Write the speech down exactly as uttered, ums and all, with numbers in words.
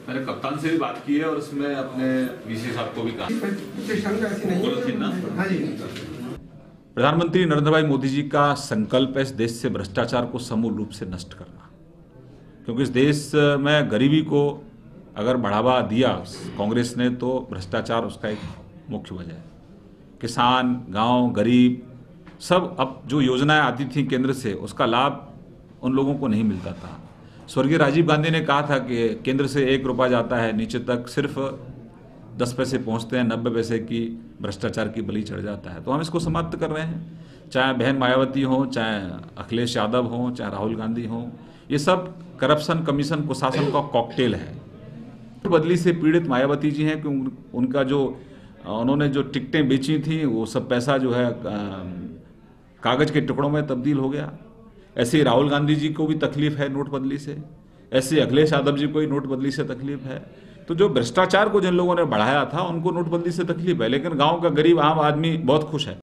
मैंने कप्तान से भी बात की है और उसमें अपने वीसी साहब को भी कहा। प्रधानमंत्री नरेंद्र भाई मोदी जी का संकल्प है इस देश से भ्रष्टाचार को समूल रूप से नष्ट करना, क्योंकि इस देश में गरीबी को अगर बढ़ावा दिया कांग्रेस ने तो भ्रष्टाचार उसका एक मुख्य वजह है। किसान, गांव, गरीब सब अब जो योजनाएं आती थी केंद्र से उसका लाभ उन लोगों को नहीं मिलता था। स्वर्गीय राजीव गांधी ने कहा था कि केंद्र से एक रुपया जाता है, नीचे तक सिर्फ दस पैसे पहुंचते हैं, नब्बे पैसे की भ्रष्टाचार की बलि चढ़ जाता है। तो हम इसको समाप्त कर रहे हैं। चाहे बहन मायावती हो, चाहे अखिलेश यादव हो, चाहे राहुल गांधी हो, ये सब करप्शन कमीशन कुशासन का कॉकटेल है। बदली से पीड़ित मायावती जी हैं कि उनका जो उन्होंने जो टिकटें बेची थी वो सब पैसा जो है कागज के टुकड़ों में तब्दील हो गया। ऐसे ही राहुल गांधी जी को भी तकलीफ है नोटबंदी से, ऐसे अखिलेश यादव जी को ही नोटबंदी से तकलीफ है। तो जो भ्रष्टाचार को जिन लोगों ने बढ़ाया था उनको नोटबंदी से तकलीफ है, लेकिन गांव का गरीब आम आदमी बहुत खुश है।